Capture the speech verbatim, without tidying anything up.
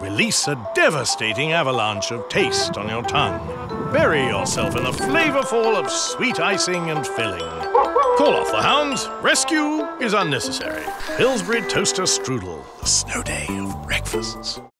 release a devastating avalanche of taste on your tongue. Bury yourself in the flavorful of sweet icing and filling. Call off the hounds. Rescue is unnecessary. Pillsbury Toaster Strudel, the snow day of breakfasts.